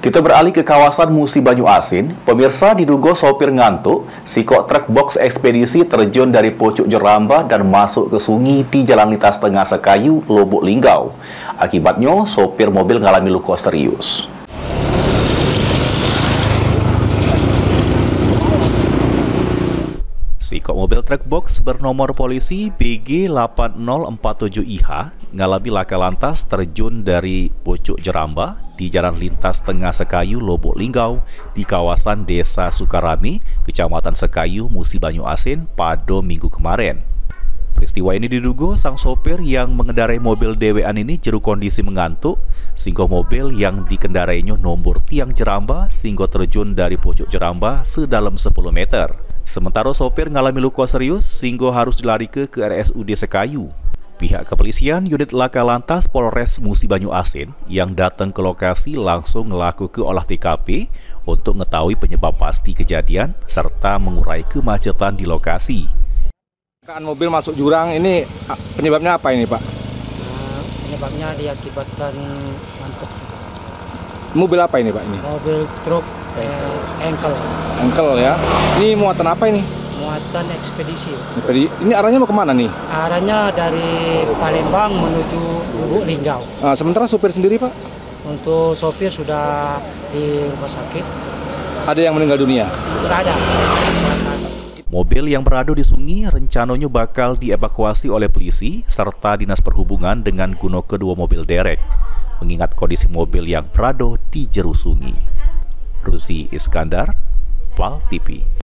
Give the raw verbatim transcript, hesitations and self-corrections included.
Kita beralih ke kawasan Musi Banyu Asin. Pemirsa, diduga sopir ngantuk, sikok truk box ekspedisi terjun dari pucuk Jeramba dan masuk ke sungai di Jalan Lintas Tengah Sekayu, Lubuk Linggau. Akibatnya, sopir mobil mengalami luka serius. Sikok mobil truk box bernomor polisi B G delapan nol empat tujuh I H mengalami laka lantas terjun dari pucuk Jeramba di Jalan Lintas Tengah Sekayu, Lubuk Linggau di kawasan Desa Sukarami, Kecamatan Sekayu, Musi Banyu Asin pada minggu kemarin. Peristiwa ini diduga sang sopir yang mengendarai mobil dewean ini jeru kondisi mengantuk sehingga mobil yang dikendarainya nombor tiang Jeramba sehingga terjun dari pucuk Jeramba sedalam sepuluh meter. Sementara sopir mengalami luka serius sehingga harus dilarikan ke R S U D Sekayu. Pihak kepolisian unit laka lantas Polres Musi Banyu Asin yang datang ke lokasi langsung melakukan olah T K P untuk mengetahui penyebab pasti kejadian serta mengurai kemacetan di lokasi. Kecelakaan mobil masuk jurang ini penyebabnya apa ini, Pak? Nah, penyebabnya diakibatkan ngantuk. Mobil apa ini, Pak? Ini Mobil truk eh, engkel. Engkel ya. Ini muatan apa ini? Muatan ekspedisi. Jadi ini arahnya mau kemana nih? Arahnya dari Palembang menuju Lubuk Linggau. Nah, sementara supir sendiri, Pak? Untuk sopir sudah di rumah sakit. Ada yang meninggal dunia? Tidak ada. Mobil yang berada di sungai rencananya bakal dievakuasi oleh polisi serta Dinas Perhubungan dengan guna kedua mobil derek, mengingat kondisi mobil yang berada di jeru sungai. Rusi Iskandar, Pal T V.